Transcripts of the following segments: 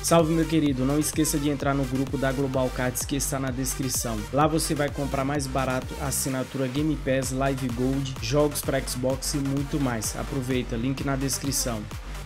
Salve, meu querido, não esqueça de entrar no grupo da Global Cards que está na descrição. Lá você vai comprar mais barato a assinatura Game Pass, Live Gold, jogos para Xbox e muito mais. Aproveita, link na descrição.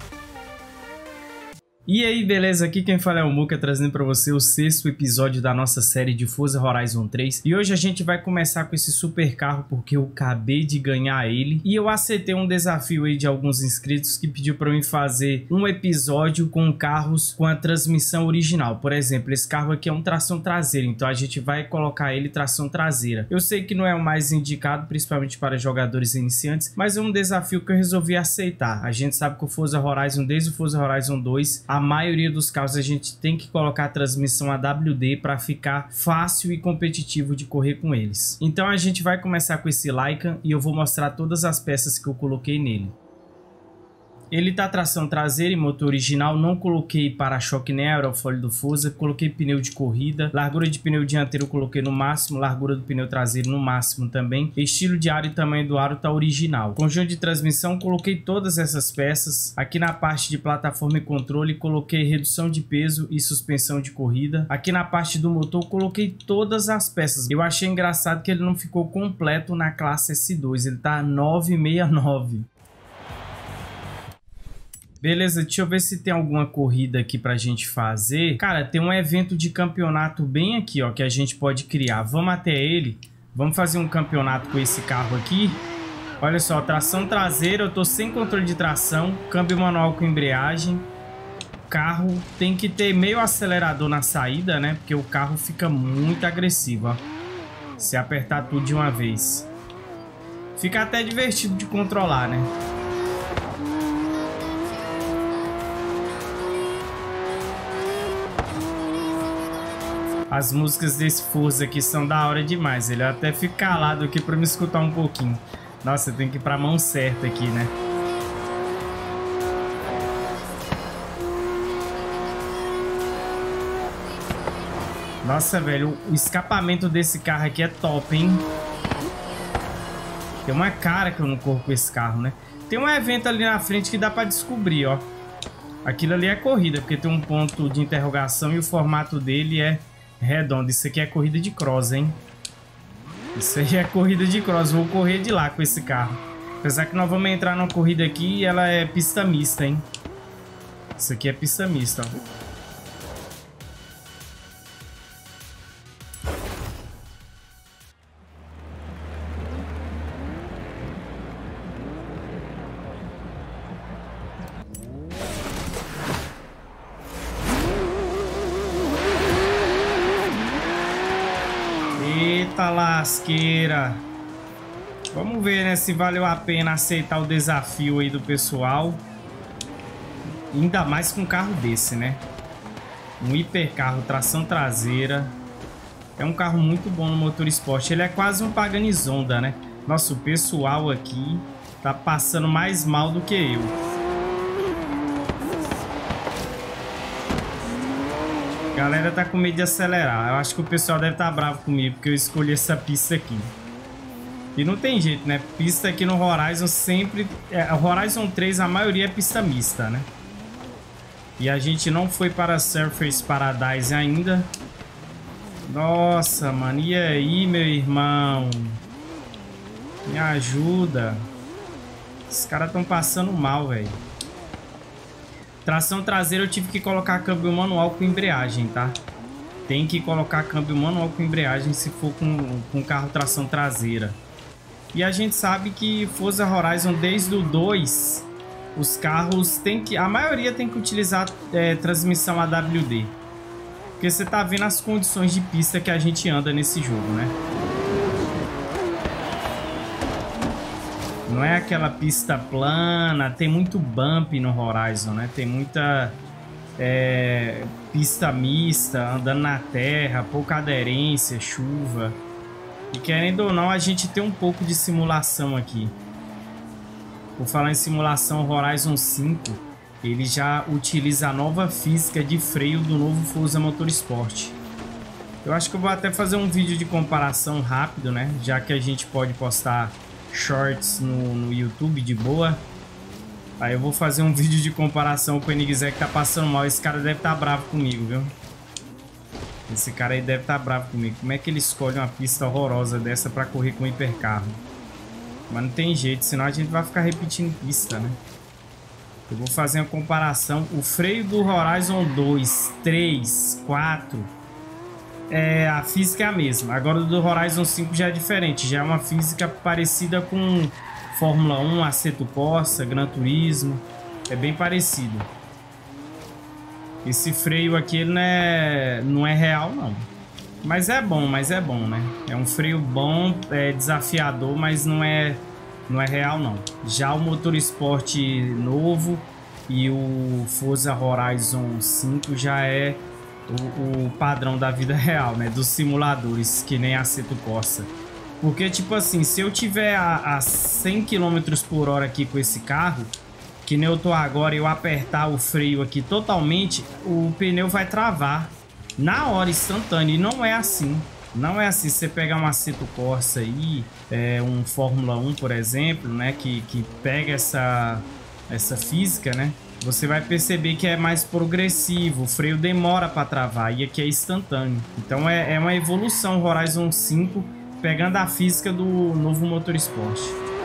E aí, beleza? Aqui quem fala é o Muka, trazendo para você o 6º episódio da nossa série de Forza Horizon 3. E hoje a gente vai começar com esse super carro porque eu acabei de ganhar ele. E eu aceitei um desafio aí de alguns inscritos que pediu para mim fazer um episódio com carros com a transmissão original. Por exemplo, esse carro aqui é um tração traseira, então a gente vai colocar ele tração traseira. Eu sei que não é o mais indicado, principalmente para jogadores iniciantes, mas é um desafio que eu resolvi aceitar. A gente sabe que o Forza Horizon, desde o Forza Horizon 2, a maioria dos carros a gente tem que colocar a transmissão AWD para ficar fácil e competitivo de correr com eles. Então a gente vai começar com esse Lycan e eu vou mostrar todas as peças que eu coloquei nele. Ele tá tração traseira e motor original, não coloquei para-choque nem aerofólio do Forza, coloquei pneu de corrida, largura de pneu dianteiro eu coloquei no máximo, largura do pneu traseiro no máximo também, estilo de aro e tamanho do aro tá original. Conjunto de transmissão, coloquei todas essas peças, aqui na parte de plataforma e controle coloquei redução de peso e suspensão de corrida, aqui na parte do motor coloquei todas as peças. Eu achei engraçado que ele não ficou completo na classe S2, ele tá 969. Beleza, deixa eu ver se tem alguma corrida aqui pra gente fazer. Cara, tem um evento de campeonato bem aqui, ó, que a gente pode criar. Vamos até ele. Vamos fazer um campeonato com esse carro aqui. Olha só, tração traseira, eu tô sem controle de tração. Câmbio manual com embreagem. Carro tem que ter meio acelerador na saída, né? Porque o carro fica muito agressivo, ó. Se apertar tudo de uma vez. Fica até divertido de controlar, né? As músicas desse Forza aqui são da hora demais. Ele até fica calado aqui pra me escutar um pouquinho. Nossa, tem que ir pra mão certa aqui, né? Nossa, velho, o escapamento desse carro aqui é top, hein? Tem uma cara que eu não corro com esse carro, né? Tem um evento ali na frente que dá pra descobrir, ó. Aquilo ali é corrida, porque tem um ponto de interrogação e o formato dele é redondo. Isso aqui é corrida de cross, hein? Isso aí é corrida de cross. Vou correr de lá com esse carro. Apesar que nós vamos entrar numa corrida aqui e ela é pista mista, hein? Isso aqui é pista mista, ó. Eita lasqueira. Vamos ver, né, se valeu a pena aceitar o desafio aí do pessoal. Ainda mais com um carro desse, né? Um hipercarro, tração traseira. É um carro muito bom no motor esporte. Ele é quase um Pagani Zonda, né? Nossa, o pessoal aqui tá passando mais mal do que eu. A galera tá com medo de acelerar. Eu acho que o pessoal deve estar bravo comigo porque eu escolhi essa pista aqui. E não tem jeito, né? Pista aqui no Horizon sempre... o Horizon 3, a maioria é pista mista, né? E a gente não foi para Surfers Paradise ainda. Nossa, mano. E aí, meu irmão? Me ajuda. Esses caras estão passando mal, velho. Tração traseira eu tive que colocar câmbio manual com embreagem, tá? Tem que colocar câmbio manual com embreagem se for com carro tração traseira. E a gente sabe que Forza Horizon desde o 2, os carros tem que... A maioria tem que utilizar transmissão AWD. Porque você tá vendo as condições de pista que a gente anda nesse jogo, né? Não é aquela pista plana, tem muito bump no Horizon, né? Tem muita pista mista, andando na terra, pouca aderência, chuva. E querendo ou não, a gente tem um pouco de simulação aqui. Por falar em simulação, o Horizon 5, ele já utiliza a nova física de freio do novo Forza Motorsport. Eu acho que eu vou até fazer um vídeo de comparação rápido, né? Já que a gente pode postar shorts no YouTube de boa. Aí eu vou fazer um vídeo de comparação com o Enigzé que tá passando mal. Esse cara deve estar bravo comigo, viu? Esse cara aí deve estar bravo comigo. Como é que ele escolhe uma pista horrorosa dessa pra correr com hipercarro? Mas não tem jeito, senão a gente vai ficar repetindo pista, né? Eu vou fazer uma comparação. O freio do Horizon 2, 3, 4... a física é a mesma. Agora o do Horizon 5 já é diferente. Já é uma física parecida com Fórmula 1, Assetto Corsa, Gran Turismo. É bem parecido. Esse freio aqui ele não é real, não. Mas é bom, né? É um freio bom, é desafiador, mas não é real, não. Já o Motorsport novo e o Forza Horizon 5 já é o padrão da vida real, né? Dos simuladores, que nem Assetto Corsa. Porque, tipo assim, se eu tiver a 100 km por hora aqui com esse carro, que nem eu tô agora, e eu apertar o freio aqui totalmente, o pneu vai travar na hora, instantâneo. E não é assim. Não é assim. Se você pegar um Assetto Corsa aí, um Fórmula 1, por exemplo, né? Que pega essa física, né? Você vai perceber que é mais progressivo, o freio demora para travar e aqui é instantâneo. Então é uma evolução Horizon 5 pegando a física do novo Motorsport.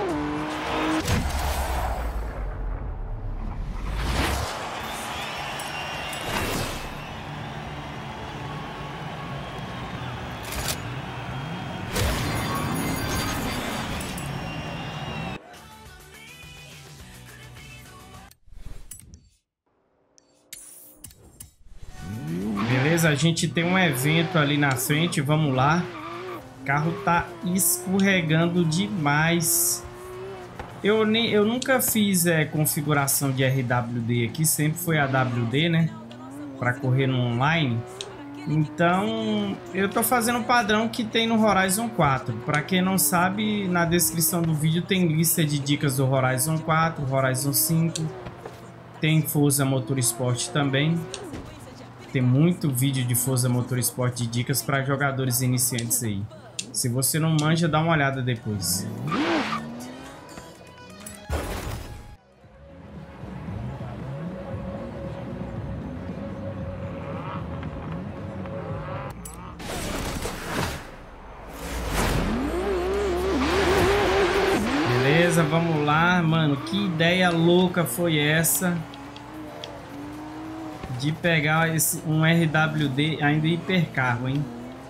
Beleza, a gente tem um evento ali na frente, vamos lá. O carro tá escorregando demais. Eu nunca fiz configuração de RWD aqui, sempre foi AWD, né? Para correr no online. Então, eu tô fazendo o padrão que tem no Horizon 4. Para quem não sabe, na descrição do vídeo tem lista de dicas do Horizon 4, Horizon 5. Tem Forza Motorsport também. Tem muito vídeo de Forza Motorsport de dicas para jogadores iniciantes aí. Se você não manja, dá uma olhada depois. Beleza, vamos lá, mano. Que ideia louca foi essa de pegar um RWD ainda hipercarro, hein?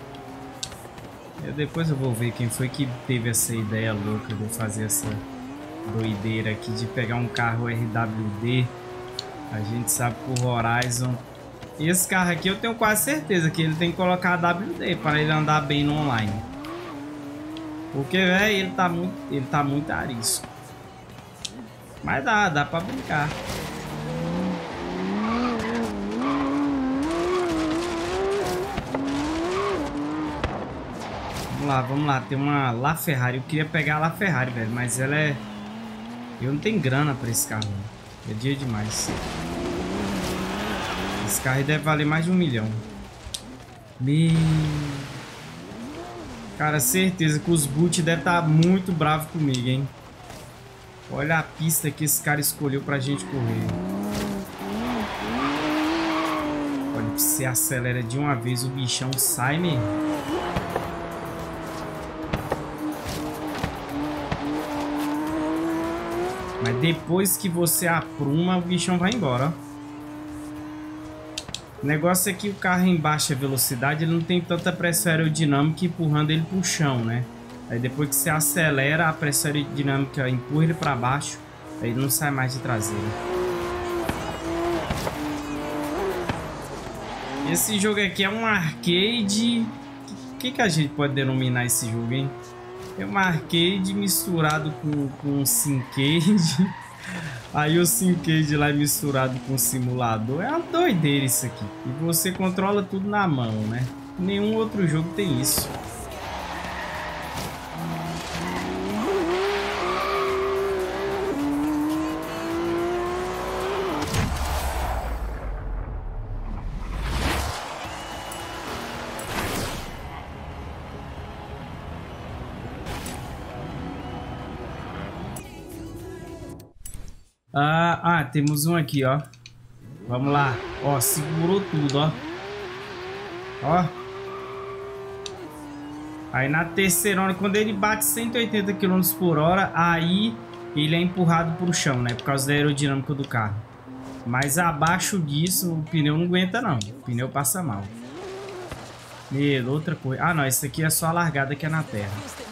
Depois eu vou ver quem foi que teve essa ideia louca de fazer essa doideira aqui de pegar um carro RWD. A gente sabe que o Horizon, esse carro aqui eu tenho quase certeza que ele tem que colocar WD para ele andar bem no online. Porque, velho, ele tá muito arisco. Mas dá para brincar. Vamos lá, tem uma LaFerrari. Eu queria pegar a LaFerrari, velho, mas ela é... Eu não tenho grana pra esse carro, é dia demais. Esse carro deve valer mais de 1 milhão. Cara, certeza que os boot devem estar muito bravos comigo, hein? Olha a pista que esse cara escolheu pra gente correr. Olha, você acelera de uma vez, o bichão sai mesmo. Mas depois que você apruma, o bichão vai embora, ó. O negócio é que o carro em baixa velocidade, ele não tem tanta pressão aerodinâmica empurrando ele pro chão, né? Aí depois que você acelera, a pressão aerodinâmica empurra ele para baixo, aí ele não sai mais de traseira. Esse jogo aqui é um arcade... O que a gente pode denominar esse jogo, hein? É um arcade misturado com um syncade. Aí o syncade lá é misturado com simulador. É uma doideira isso aqui. E você controla tudo na mão, né? Nenhum outro jogo tem isso. Temos um aqui, ó. Vamos lá. Ó, segurou tudo, ó. Ó. Aí na terceirona, quando ele bate 180 km por hora, aí ele é empurrado pro chão, né? Por causa da aerodinâmica do carro. Mas abaixo disso, o pneu não aguenta, não. O pneu passa mal. Outra coisa. Ah, não. Isso aqui é só a largada que é na terra.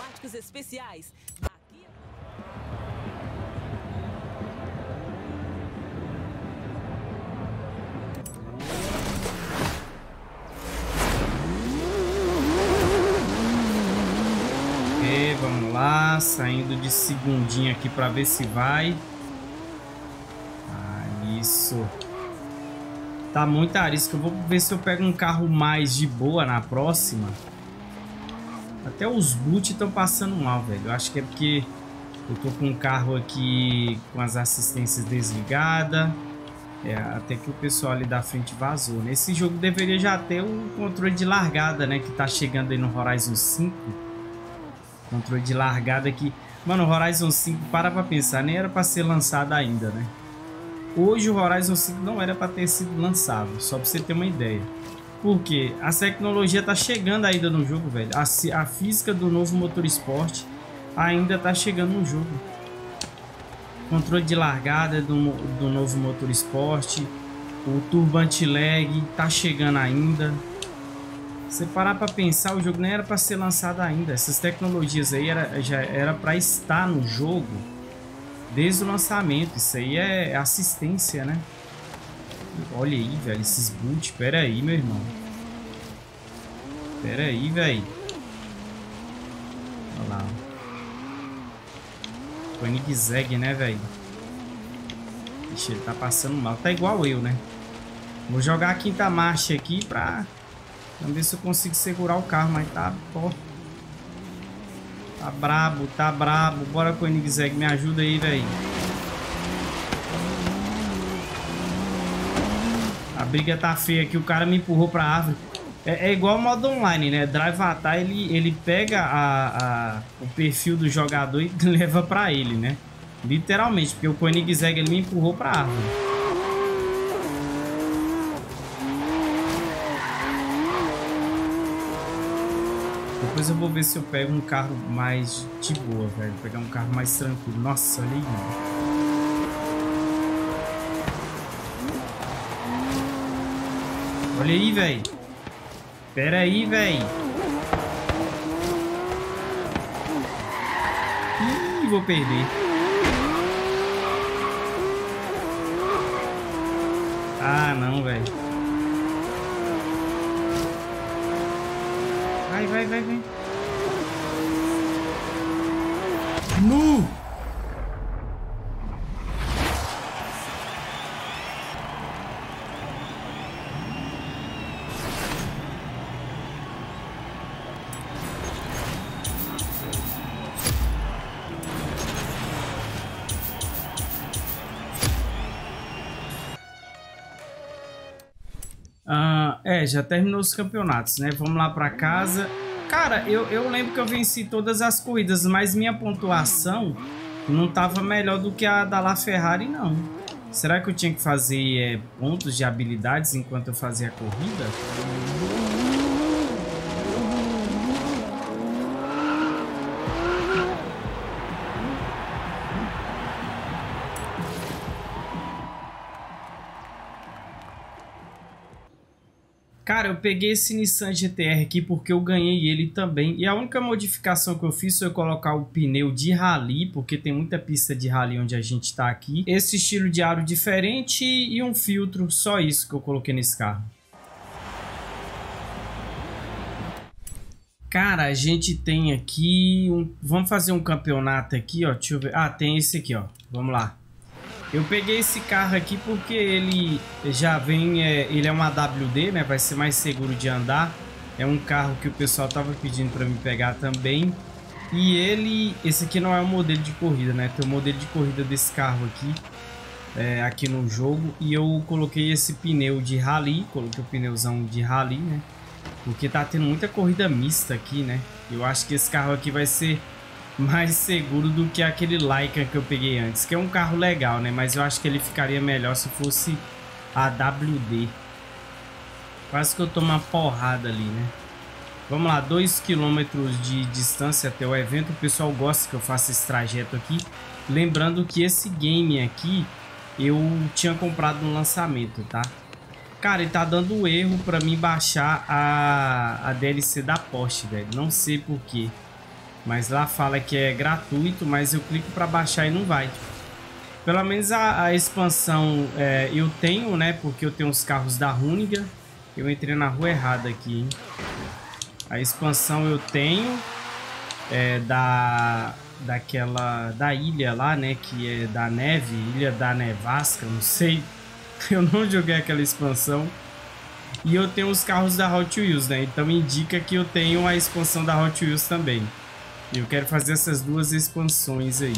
Ok, vamos lá. Saindo de segundinha aqui para ver se vai. Isso. Tá muito arisco. Eu vou ver se eu pego um carro mais de boa na próxima. Até os boot estão passando mal, velho. Eu acho que é porque eu tô com um carro aqui com as assistências desligadas. Até que o pessoal ali da frente vazou. Nesse jogo deveria já ter o controle de largada, né? Que tá chegando aí no Horizon 5. Controle de largada aqui. Mano, o Horizon 5, para pra pensar, nem era pra ser lançado ainda, né? Hoje o Horizon 5 não era para ter sido lançado, só para você ter uma ideia. Porque a tecnologia tá chegando ainda no jogo, velho. A física do novo motor esporte ainda tá chegando no jogo. Controle de largada do novo motor esporte. O turbo anti-lag tá chegando ainda. Se parar para pensar, o jogo nem era para ser lançado ainda. Essas tecnologias aí já era para estar no jogo desde o lançamento. Isso aí é assistência, né? Olha aí, velho, esses boot. Pera aí, meu irmão. Pera aí, velho. Olha lá. Koenigsegg, né, velho? Ixi, ele tá passando mal. Tá igual eu, né? Vou jogar a quinta marcha aqui pra ver se eu consigo segurar o carro. Mas tá, ó. Tá brabo, tá brabo. Bora, Koenigsegg, me ajuda aí, velho. A briga tá feia aqui, o cara me empurrou pra árvore. É igual o modo online, né? Drivatar, ele pega o perfil do jogador e leva pra ele, né? Literalmente, porque o Koenigsegg ele me empurrou pra árvore. Depois eu vou ver se eu pego um carro mais de boa, velho. Vou pegar um carro mais tranquilo. Nossa, olha aí, mano. Olha aí, velho. Pera aí, velho. Ih, vou perder. Ah, não, velho. Vai. Nu! Já terminou os campeonatos, né? Vamos lá pra casa. Cara, eu lembro que eu venci todas as corridas, mas minha pontuação não tava melhor do que a da LaFerrari, não. Será que eu tinha que fazer pontos de habilidades enquanto eu fazia a corrida? Cara, eu peguei esse Nissan GT-R aqui porque eu ganhei ele também. E a única modificação que eu fiz foi colocar o pneu de rally, porque tem muita pista de rally onde a gente tá aqui. Esse estilo de aro diferente e um filtro, só isso que eu coloquei nesse carro. Cara, a gente tem aqui... Vamos fazer um campeonato aqui, ó. Deixa eu ver. Ah, tem esse aqui, ó. Vamos lá. Eu peguei esse carro aqui porque ele já vem, ele é uma AWD, né? Vai ser mais seguro de andar. É um carro que o pessoal tava pedindo para me pegar também. E esse aqui não é o modelo de corrida, né? Tem o modelo de corrida desse carro aqui, aqui no jogo. E eu coloquei esse pneu de rally, coloquei o pneuzão de rally, né? Porque tá tendo muita corrida mista aqui, né? Eu acho que esse carro aqui vai ser mais seguro do que aquele Lycan que eu peguei antes, que é um carro legal, né? Mas eu acho que ele ficaria melhor se fosse a WD. Quase que eu tomo uma porrada ali, né? Vamos lá, 2 km de distância até o evento. O pessoal gosta que eu faça esse trajeto aqui. Lembrando que esse game aqui eu tinha comprado no lançamento, tá? Cara, ele tá dando erro pra mim baixar a DLC da Porsche, velho. Não sei porquê. Mas lá fala que é gratuito, mas eu clico pra baixar e não vai. Pelo menos a expansão eu tenho, né? Porque eu tenho os carros da Hoonigan. Eu entrei na rua errada aqui, hein? A expansão eu tenho da ilha lá, né? Que é da neve, Ilha da Nevasca, não sei. Eu não joguei aquela expansão. E eu tenho os carros da Hot Wheels, né? Então indica que eu tenho a expansão da Hot Wheels também. E eu quero fazer essas duas expansões aí.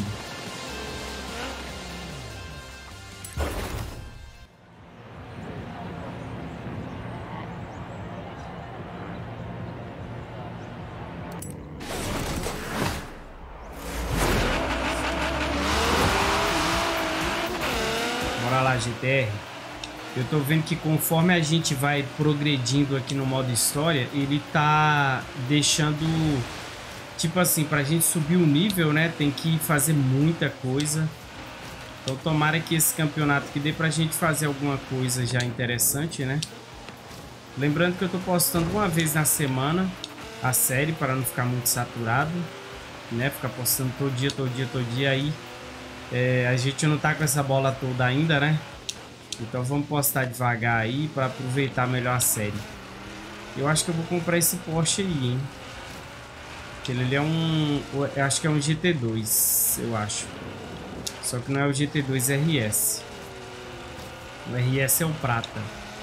Bora lá, GTR. Eu tô vendo que conforme a gente vai progredindo aqui no modo história, ele tá deixando, tipo assim, pra gente subir o nível, né? Tem que fazer muita coisa. Então tomara que esse campeonato que dê pra gente fazer alguma coisa já interessante, né? Lembrando que eu tô postando uma vez na semana a série para não ficar muito saturado, né? Ficar postando todo dia aí. A gente não tá com essa bola toda ainda, né? Então vamos postar devagar aí para aproveitar melhor a série. Eu acho que eu vou comprar esse Porsche aí, hein? Ele é um... Eu acho que é um GT2, eu acho. Só que não é o GT2 RS. O RS é o prata.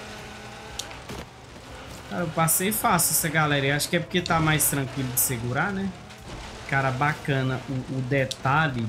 Cara, eu passei fácil essa galera. Eu acho que é porque tá mais tranquilo de segurar, né? Cara, bacana o detalhe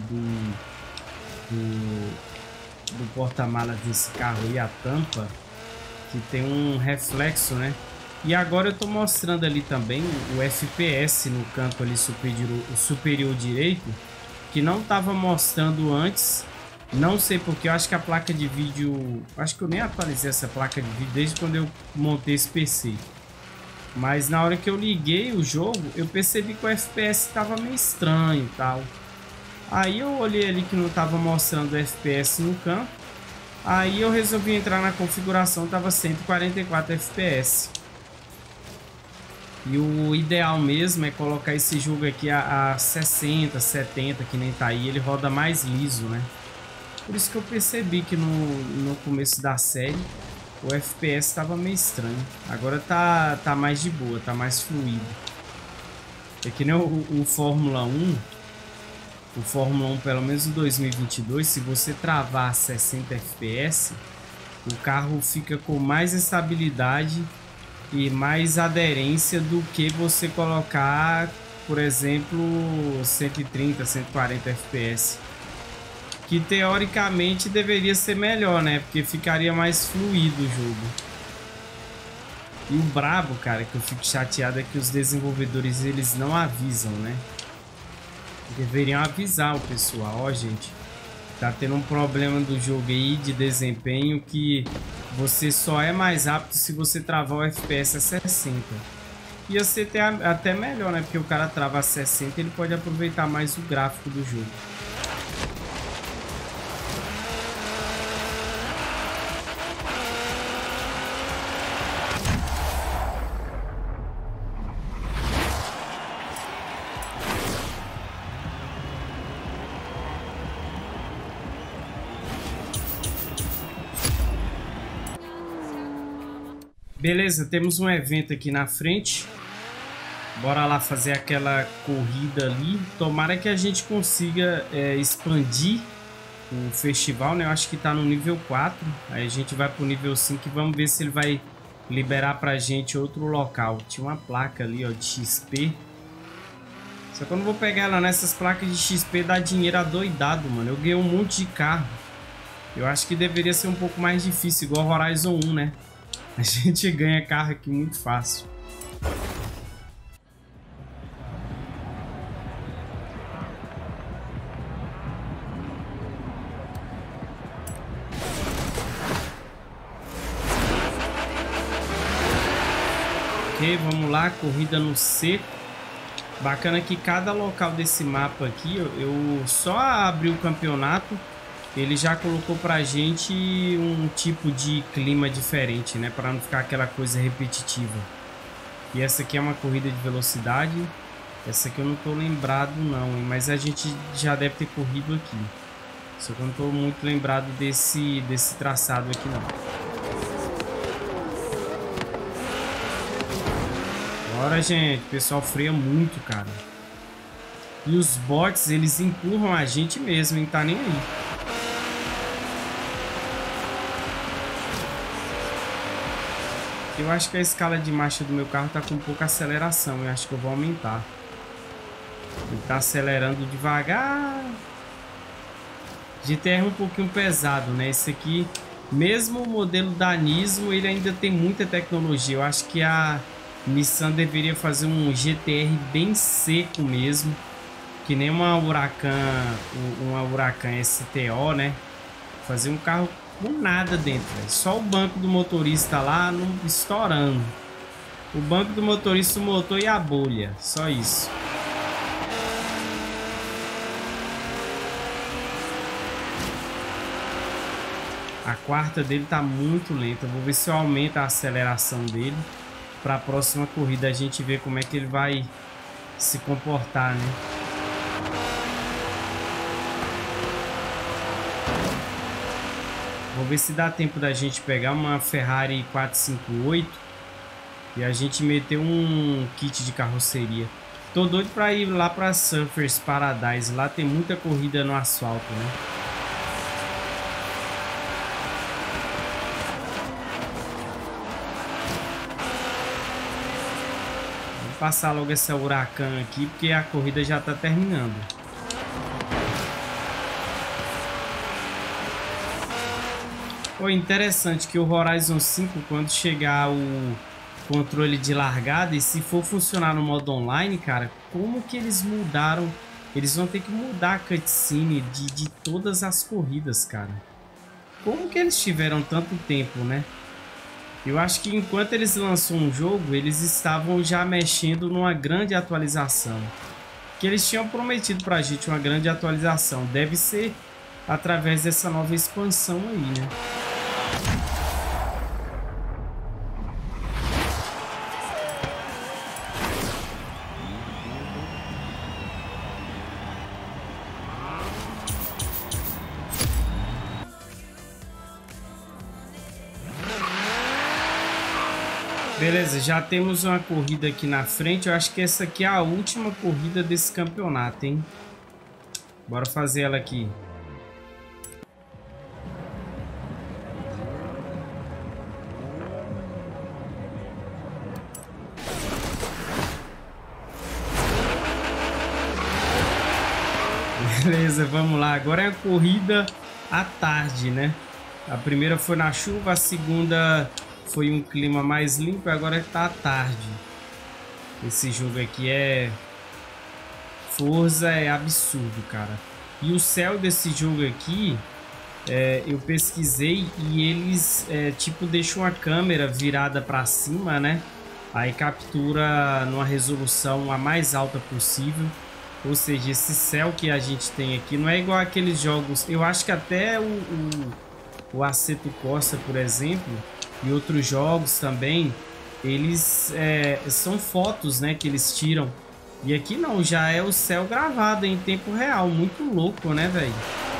do porta-malas desse carro aí, a tampa, que tem um reflexo, né? E agora eu tô mostrando ali também o FPS no canto ali superior direito, que não tava mostrando antes. Não sei porque, eu acho que a placa de vídeo... Acho que eu nem atualizei essa placa de vídeo desde quando eu montei esse PC. Mas na hora que eu liguei o jogo, eu percebi que o FPS tava meio estranho e tal. Aí eu olhei ali que não tava mostrando o FPS no campo. Aí eu resolvi entrar na configuração, tava 144 FPS. E o ideal mesmo é colocar esse jogo aqui a 60, 70, que nem tá aí. Ele roda mais liso, né? Por isso que eu percebi que no começo da série o FPS estava meio estranho. Agora tá mais de boa, tá mais fluido. É que nem o Fórmula 1. O Fórmula 1, pelo menos em 2022, se você travar 60 FPS, o carro fica com mais estabilidade e mais aderência do que você colocar, por exemplo, 130, 140 FPS. Que teoricamente deveria ser melhor, né? Porque ficaria mais fluido o jogo. E o brabo, cara, que eu fico chateado é que os desenvolvedores, eles não avisam, né? Deveriam avisar o pessoal. Ó, gente, tá tendo um problema do jogo aí de desempenho que você só é mais rápido se você travar o FPS a 60. Ia ser até melhor, né? Porque o cara trava a 60, ele pode aproveitar mais o gráfico do jogo. Beleza, temos um evento aqui na frente. Bora lá fazer aquela corrida ali. Tomara que a gente consiga expandir o festival, né? Eu acho que tá no nível 4. Aí a gente vai pro nível 5 e vamos ver se ele vai liberar pra gente outro local. Tinha uma placa ali, ó, de XP. Só que eu não vou pegar ela nessas placas de XP, dá dinheiro adoidado, mano. Eu ganhei um monte de carro. Eu acho que deveria ser um pouco mais difícil, igual Horizon 1, né? A gente ganha carro aqui muito fácil. Ok, vamos lá, corrida no seco. Bacana que cada local desse mapa aqui, eu só abri o campeonato, ele já colocou pra gente um tipo de clima diferente, né? Para não ficar aquela coisa repetitiva. E essa aqui é uma corrida de velocidade. Essa aqui eu não tô lembrado não, mas a gente já deve ter corrido aqui. Só que eu não tô muito lembrado desse traçado aqui não. Bora, gente. O pessoal freia muito, cara. E os bots, eles empurram a gente mesmo, hein? Tá nem aí. Eu acho que a escala de marcha do meu carro tá com pouca aceleração. Eu acho que eu vou aumentar. Ele tá acelerando devagar. GTR é um pouquinho pesado, né? Esse aqui, mesmo o modelo da Nismo, ele ainda tem muita tecnologia. Eu acho que a Nissan deveria fazer um GTR bem seco mesmo, que nem uma Huracan STO, né? Fazer um carro com nada dentro, véio. Só o banco do motorista lá estourando. O banco do motorista, o motor e a bolha, só isso. A quarta dele tá muito lenta. Vou ver se eu aumento a aceleração dele. Para a próxima corrida a gente ver como é que ele vai se comportar, né? Vou ver se dá tempo da gente pegar uma Ferrari 458 e a gente meter um kit de carroceria. Tô doido para ir lá para Surfers Paradise. Lá tem muita corrida no asfalto, né? Passar logo essa Huracan aqui, porque a corrida já tá terminando. Foi interessante que o Horizon 5, quando chegar o controle de largada, e se for funcionar no modo online, cara, como que eles mudaram? Eles vão ter que mudar a cutscene de todas as corridas, cara. Como que eles tiveram tanto tempo, né? Eu acho que enquanto eles lançam um jogo, eles estavam já mexendo numa grande atualização. Que eles tinham prometido pra gente uma grande atualização. Deve ser através dessa nova expansão aí, né? Beleza, já temos uma corrida aqui na frente. Eu acho que essa aqui é a última corrida desse campeonato, hein? Bora fazer ela aqui. Beleza, vamos lá. Agora é a corrida à tarde, né? A primeira foi na chuva, a segunda foi um clima mais limpo, agora tá à tarde. Esse jogo aqui é... Forza é absurdo, cara. E o céu desse jogo aqui, eu pesquisei e eles, tipo, deixam a câmera virada para cima, né? Aí captura numa resolução a mais alta possível. Ou seja, esse céu que a gente tem aqui não é igual aqueles jogos... Eu acho que até o Assetto Corsa, por exemplo... E outros jogos também, eles são fotos, né, que eles tiram. E aqui não, já é o céu gravado em tempo real. Muito louco, né, velho?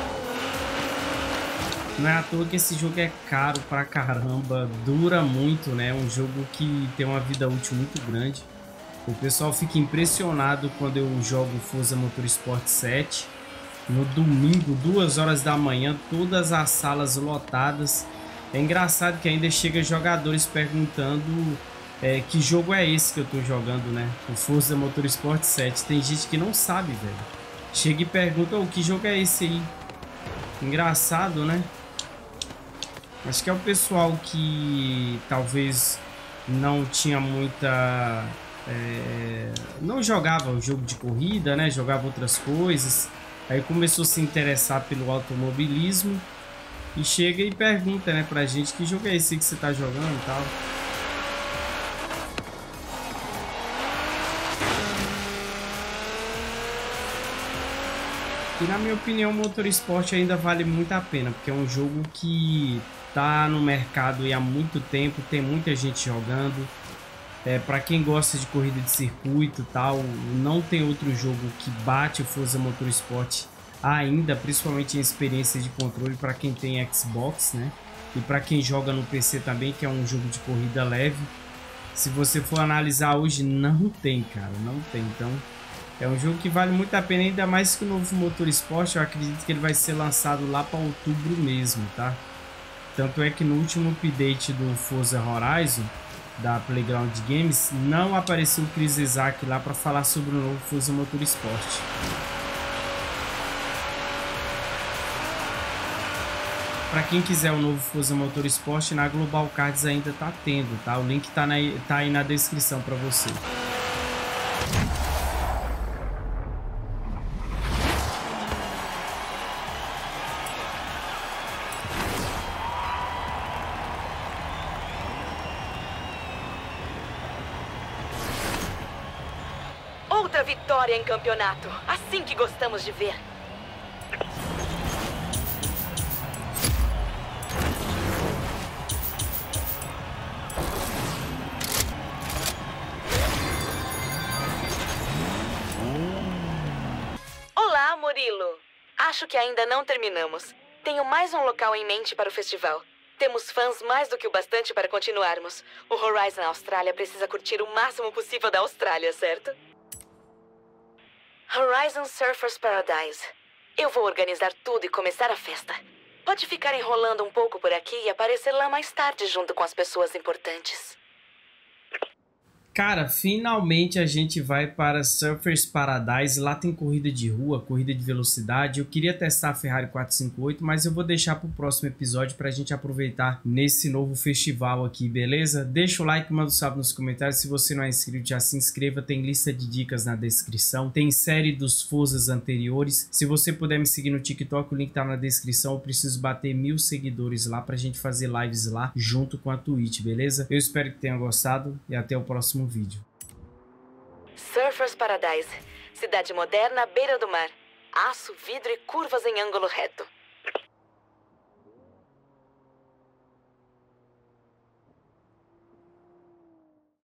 Não é à toa que esse jogo é caro pra caramba. Dura muito, né? É um jogo que tem uma vida útil muito grande. O pessoal fica impressionado quando eu jogo Forza Motorsport 7. No domingo, 2 horas da manhã, todas as salas lotadas. É engraçado que ainda chega jogadores perguntando que jogo é esse que eu tô jogando, né? O Forza Motorsport 7. Tem gente que não sabe, velho. Chega e pergunta, que jogo é esse aí? Engraçado, né? Acho que é o pessoal que talvez não tinha muita... não jogava o jogo de corrida, né? Jogava outras coisas. Aí começou a se interessar pelo automobilismo. E chega e pergunta, né, pra gente que jogo é esse que você tá jogando e tal. E na minha opinião, o Motorsport ainda vale muito a pena, porque é um jogo que tá no mercado há muito tempo, tem muita gente jogando. Para quem gosta de corrida de circuito e tal, não tem outro jogo que bate o Forza Motorsport ainda, principalmente em experiência de controle para quem tem Xbox, né? E para quem joga no PC também, que é um jogo de corrida leve. Se você for analisar hoje, não tem, cara, não tem. Então, é um jogo que vale muito a pena, ainda mais que o novo Motorsport. Eu acredito que ele vai ser lançado lá para outubro mesmo, tá? Tanto é que no último update do Forza Horizon, da Playground Games, não apareceu o Chris Isaac lá para falar sobre o novo Forza Motorsport. Para quem quiser o novo Forza Motorsport, na Global Cards ainda tá tendo, tá? O link tá aí na descrição para você. Outra vitória em campeonato, assim que gostamos de ver. Olá, Murilo. Acho que ainda não terminamos. Tenho mais um local em mente para o festival. Temos fãs mais do que o bastante para continuarmos. O Horizon Austrália precisa curtir o máximo possível da Austrália, certo? Horizon Surfers Paradise. Eu vou organizar tudo e começar a festa. Pode ficar enrolando um pouco por aqui e aparecer lá mais tarde junto com as pessoas importantes. Cara, finalmente a gente vai para Surfers Paradise. Lá tem corrida de rua, corrida de velocidade. Eu queria testar a Ferrari 458, mas eu vou deixar para o próximo episódio para a gente aproveitar nesse novo festival aqui, beleza? Deixa o like, manda um salve nos comentários. Se você não é inscrito, já se inscreva. Tem lista de dicas na descrição. Tem série dos Forzas anteriores. Se você puder me seguir no TikTok, o link tá na descrição. Eu preciso bater 1000 seguidores lá para a gente fazer lives lá junto com a Twitch, beleza? Eu espero que tenham gostado e até o próximo vídeo. Surfers Paradise. Cidade moderna à beira do mar. Aço, vidro e curvas em ângulo reto.